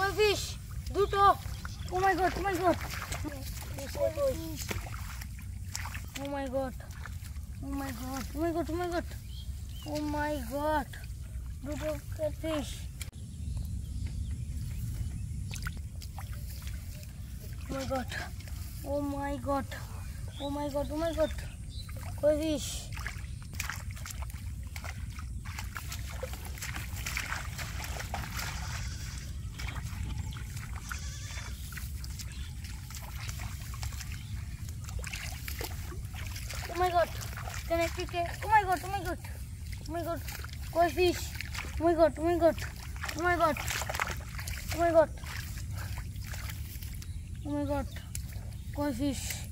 koi fish. Duto. Oh my god, oh my god. Oh my god. Oh my god, oh my god, oh my god. Oh my god. Duto catfish. Oh my god. Oh my god. Oh my god, oh my god. Koi fish. Oh my god, connected. Oh my god, oh my god, oh my god, koi fish. Oh my god, oh my god, oh my god, oh my god, oh my god, koi fish.